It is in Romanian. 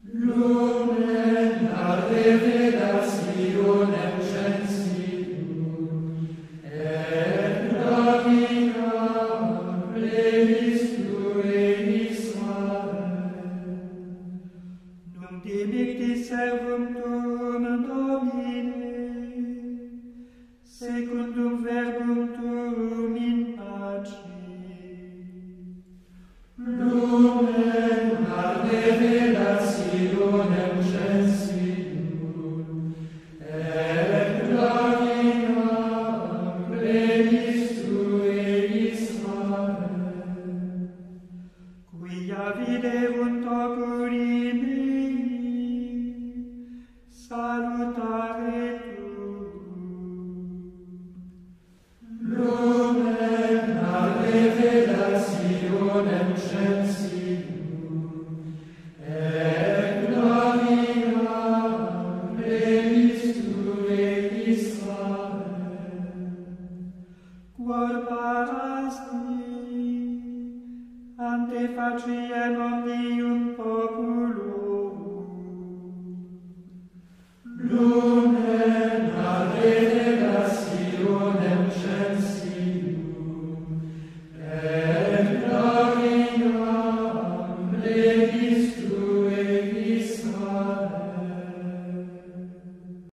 Lumen ad revelationem censibus, et gravia plebis tue Israel. Nunc dimitti servum tuum, Domine, secundum verbum tuum in pace. Lumen ad revelationem censibus, et gravia plebis tue Israel. Quia viderunt oculi mei, salutare tuum. Lumen ad revelationem censibus, et gravia plebis tue Israel. Quod parasti ante faciem omnium populum.